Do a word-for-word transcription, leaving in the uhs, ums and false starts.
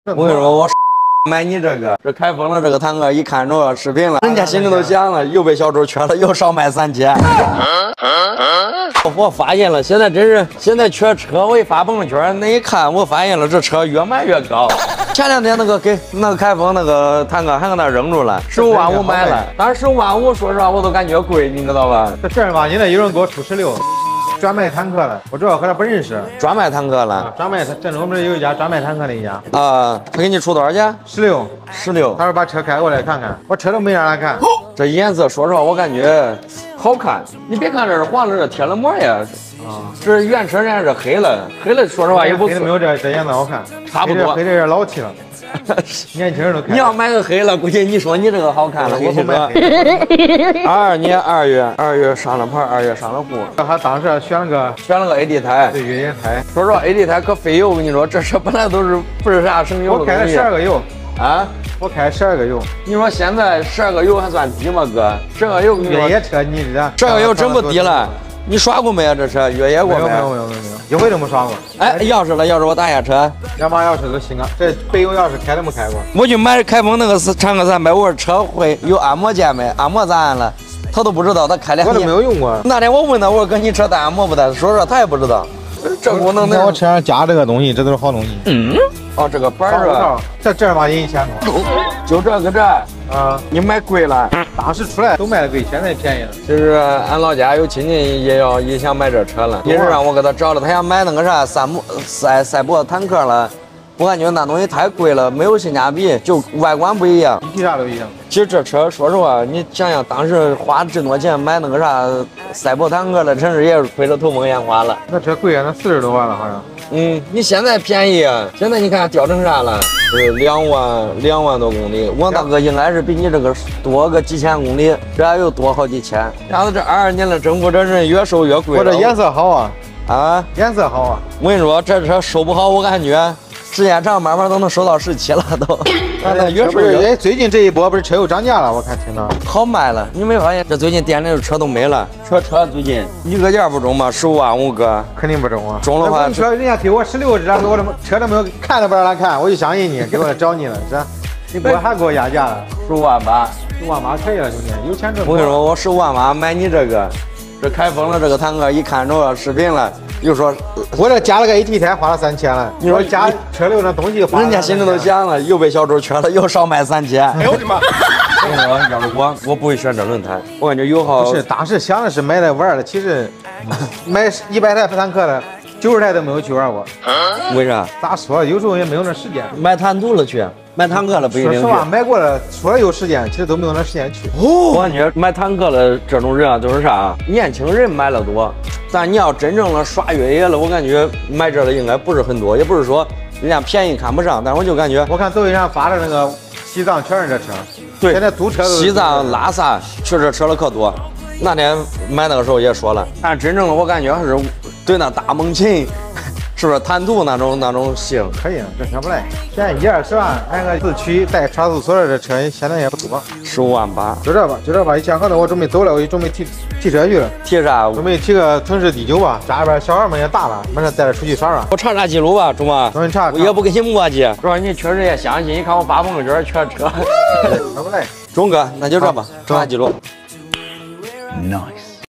我跟你说，我买你这个，这开封的这个坦克，一看着视频了，人家心里都想了，又被小周缺了，又少卖三千。我发现了，现在真是现在缺车，我一发朋友圈，那一看，我发现了这车越卖越高。前两天那个给那个开封那个坦克还搁那扔住了，十五万五买了，但是十五万五，说实话我都感觉贵，你知道吧？ 这正儿八经的有人给我出十六。 专卖坦克了，我主要和他不认识。 专卖坦克了， 啊、专卖，郑州不是有一家专卖坦克的一家啊？他给你出多少钱？ 十六， 十六。 他说把车开过来看看，我车都没让他看。 这颜色，说实话，我感觉好看。你别看这是黄的，这贴了膜呀。啊，这原车人家是黑了，黑了，说实话也不错。 黑的没有这这颜色好看， 差不多。 黑的有点老气了。年轻人都看。 你要买个黑了，估计你说你这个好看了。 我不买。 二二年二月，二月上了牌，二月上了户。 他当时选了个选了个 A D 胎， 对越野胎。 说实话 ，A D 胎可费油，我跟你说，这车本来都是不是啥省油的东西。 我开了十二个油啊， 我开十二个油。 你说现在十二个油还算低吗，哥？十二个油， 越野车你这十二个油真不低了。你刷过没啊？这车越野过没？ 没有没有没有没有，一回都没刷过。 哎，钥匙了，钥匙我打下车。 两把钥匙都新啊，这备用钥匙开都没开过。 我去买开封那个是坦克三百，我说车会有按摩键没？按摩咋按了？他都不知道，他开两年。 我都没有用过。 那天我问他，我说哥，你车带按摩不带？说说他也不知道。这功能在我车上加这个东西，这都是好东西。 嗯。哦，这个板儿啊， 这正儿八经一千多。 就这个这。啊，你买贵了。 当时出来都卖的贵，现在便宜了。 其实俺老家有亲戚也要也想买这车了，也是让我给他找了，他想买那个啥赛摩赛赛博坦克了。我感觉那东西太贵了，没有性价比，就外观不一样， 一体啥都一样。 其实这车说实话，你想想当时花这么多钱买那个啥赛博坦克了，真是也是亏得头蒙眼花了。 那车贵啊，那四十多万了好像。 嗯，你现在便宜，现在你看掉成啥了？是两万两万多公里，我那个应该是比你这个多个几千公里，这还有多好几千。然后这二二年的政府这人越收越贵。 我这颜色好啊， 啊， 颜色好啊。 我跟你说，这车收不好，我感觉。时间长，慢慢都能收到十七了都。 那越收越。最近这一波不是车又涨价了，我看听到。 好卖了，你没发现这最近店里的车都没了？车车最近一个价不中吗？十五万五个， 肯定不中啊。 中的话， 你说人家给我十六，然后我怎么车都没有看都不让他看，我就相信你，给我找你了，是吧？你给我还给我压价了， 十五万八， 十五万八可以了，兄弟，有钱挣。 我跟你说，我十五万八买你这个，这开封的这个坦克，一看着视频了。又说， 我这加了个 A T 胎，花了三千了。你说加车流那东西， 人家心里都想了，又被小周缺了，又少卖三千。哎呦我的妈！我跟你说，要是我，我不会选这轮胎。我感觉油耗不是，当时想的是买来玩的，其实买一百台坦克了，九十台都没有去玩过。 为啥？ 咋说？有时候也没有那时间。 买坦途了去。买坦克了不一定去。 说实话，买过了，说有时间，其实都没有那时间去。 哦，我感觉买坦克的这种人啊，都是啥？年轻人买了多，但你要真正的耍越野了，我感觉买这的应该不是很多，也不是说人家便宜看不上，但我就感觉， 我看抖音上发的那个西藏全是这车， 对， 现在租车都西藏、拉萨去这车的可多。那天买那个时候也说了，但真正的我感觉还是对那大猛禽。是不是坦途那种那种型可以，这车不赖。现在一二十万买个四驱带差速锁的这车，现在也不多。 十五万八， 就这吧，就这吧。一千合同，我准备走了，我就准备提提车去了。 提啥？ 准备提个城市 D 九吧。家里边小孩们也大了，马上带着出去耍耍。 我查查记录吧，中吗？ 我查。 我也不给你磨叽，主要你确实也相信。你看我发朋友圈全车。 那不赖。 钟哥，那就这吧，查查记录。 Nice。